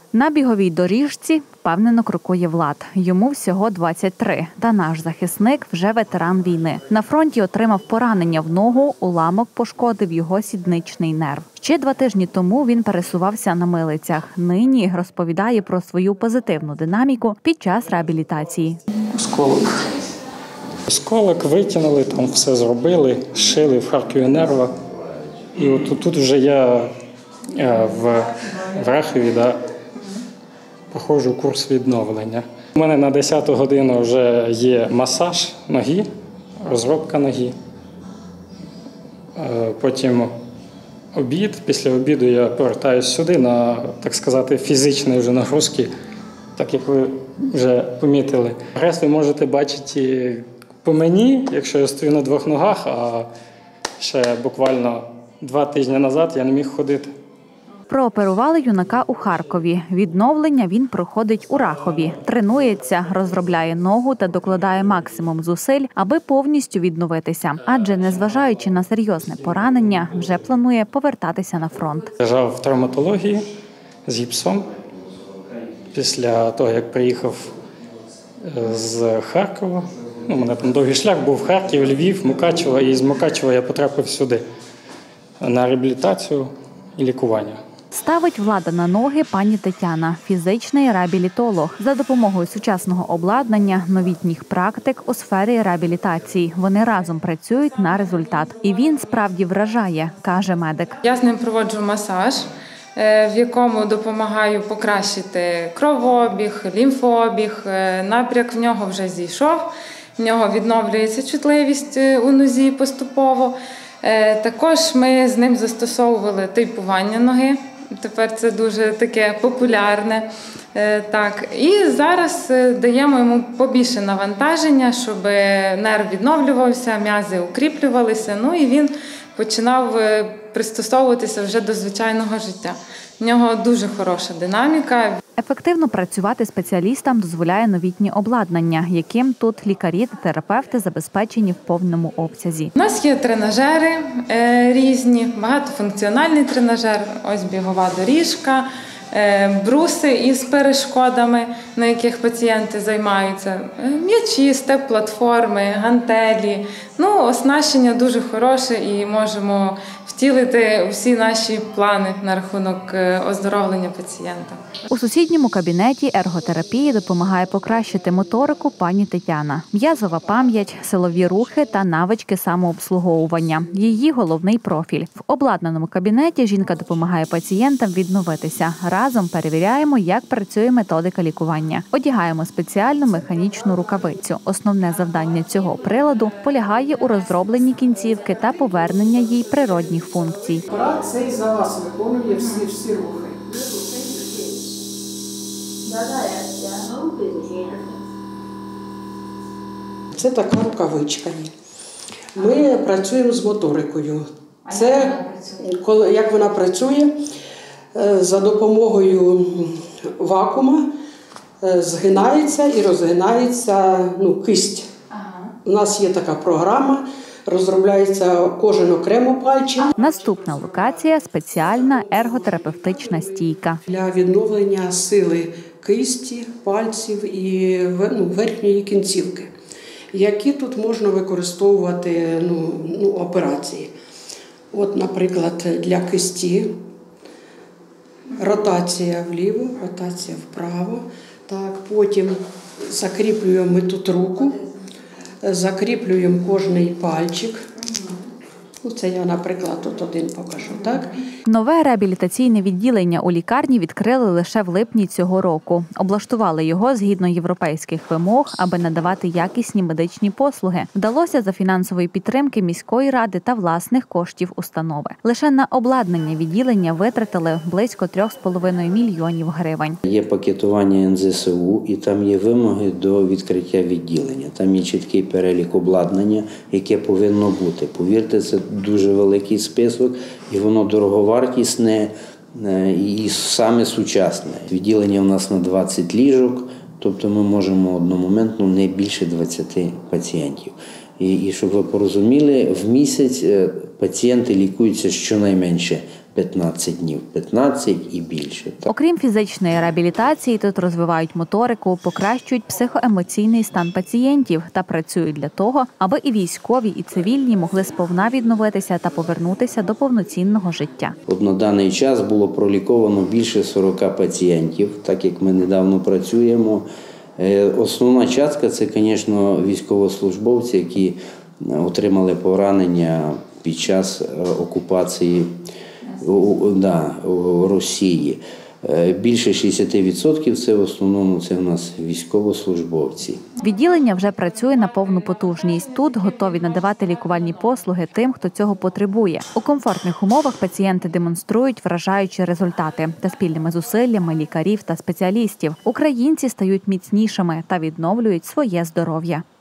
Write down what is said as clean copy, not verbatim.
На біговій доріжці впевнено крокує Влад. Йому всього 23, та наш захисник вже ветеран війни. На фронті отримав поранення в ногу, уламок пошкодив його сідничний нерв. Ще 2 тижні тому він пересувався на милицях. Нині розповідає про свою позитивну динаміку під час реабілітації. Осколок витягнули, там все зробили, шили в Харкові нерва. І от тут вже я в Рахові проходжу курс відновлення. У мене на 10-ту годину вже є масаж ноги, розробка ноги. Потім обід. Після обіду я повертаюся сюди на, так сказати, фізичні вже нагрузки, так як ви вже помітили. Рест ви можете бачити по мені, якщо я стою на 2 ногах, а ще буквально 2 тижні назад я не міг ходити. Прооперували юнака у Харкові. Відновлення він проходить у Рахові. Тренується, розробляє ногу та докладає максимум зусиль, аби повністю відновитися. Адже, незважаючи на серйозне поранення, вже планує повертатися на фронт. Лежав в травматології з гіпсом. Після того, як приїхав з Харкова, у мене там довгий шлях був Харків, Львів, Мукачево, і з Мукачева я потрапив сюди на реабілітацію і лікування. Ставить Влада на ноги пані Тетяна, фізичний реабілітолог. За допомогою сучасного обладнання, новітніх практик у сфері реабілітації. Вони разом працюють на результат. І він справді вражає, каже медик. Я з ним проводжу масаж, в якому допомагаю покращити кровообіг, лімфообіг. Напряк в нього вже зійшов, в нього відновлюється чутливість у нозі поступово. Також ми з ним застосовували тейпування ноги. Тепер це дуже таке популярне. Так. І зараз даємо йому побільше навантаження, щоб нерв відновлювався, м'язи укріплювалися. Ну і він починав пристосовуватися вже до звичайного життя. В нього дуже хороша динаміка. Ефективно працювати спеціалістам дозволяє новітнє обладнання, яким тут лікарі та терапевти забезпечені в повному обсязі. У нас є тренажери різні, багатофункціональний тренажер, ось бігова доріжка, бруси із перешкодами, на яких пацієнти займаються, м'ячі, степ-платформи, гантелі. Оснащення дуже хороше і можемо втілити всі наші плани на рахунок оздоровлення пацієнта. У сусідньому кабінеті ерготерапії допомагає покращити моторику пані Тетяна. М'язова пам'ять, силові рухи та навички самообслуговування – її головний профіль. В обладнаному кабінеті жінка допомагає пацієнтам відновитися. Разом перевіряємо, як працює методика лікування. Одягаємо спеціальну механічну рукавицю. Основне завдання цього приладу полягає у розробленні кінцівки та повернення їй природних функцій. Апарат цей за вас виконує всі рухи. Це така рукавичка. Ми працюємо з моторикою. Це, як вона працює, за допомогою вакуума згинається і розгинається кисть. У нас є така програма, розробляється кожен окремо пальчик. Наступна локація – спеціальна ерготерапевтична стійка. Для відновлення сили кисті, пальців і верхньої кінцівки, які тут можна використовувати операції. От, наприклад, для кисті ротація вліво, ротація вправо. Так, потім закріплюємо ми тут руку. Закріплюємо кожний пальчик. Це я, наприклад, тут один покажу. Так? Нове реабілітаційне відділення у лікарні відкрили лише в липні цього року. Облаштували його згідно європейських вимог, аби надавати якісні медичні послуги. Вдалося за фінансової підтримки міської ради та власних коштів установи. Лише на обладнання відділення витратили близько 3,5 мільйонів гривень. Є пакетування НЗСУ і там є вимоги до відкриття відділення. Там є чіткий перелік обладнання, яке повинно бути. Повірте, це дуже великий список і воно дороговартісне і саме сучасне. Відділення у нас на 20 ліжок, тобто ми можемо одномоментно не більше 20 пацієнтів. І щоб ви порозуміли, в місяць пацієнти лікуються щонайменше 15 днів, 15 і більше. Окрім фізичної реабілітації, тут розвивають моторику, покращують психоемоційний стан пацієнтів та працюють для того, аби і військові, і цивільні могли сповна відновитися та повернутися до повноцінного життя. От на даний час було проліковано більше 40 пацієнтів, так як ми недавно працюємо. Основна частка – це, звісно, військовослужбовці, які отримали поранення під час окупації Росії. Більше 60% це в основному це у нас військовослужбовці. Відділення вже працює на повну потужність. Тут готові надавати лікувальні послуги тим, хто цього потребує. У комфортних умовах пацієнти демонструють вражаючі результати. Та спільними зусиллями лікарів та спеціалістів українці стають міцнішими та відновлюють своє здоров'я.